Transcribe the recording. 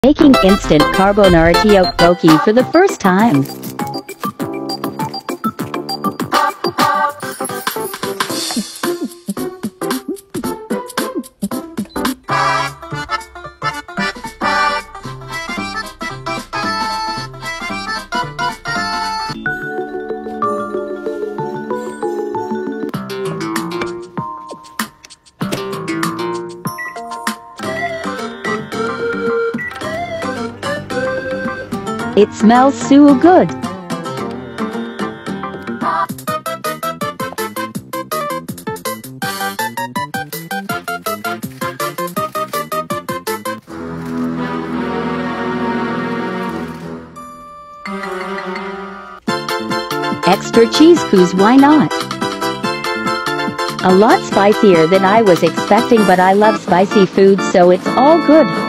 Making instant carbonara tteokbokki for the first time. It smells so good. Extra cheese, 'cause why not? A lot spicier than I was expecting, but I love spicy food, so it's all good.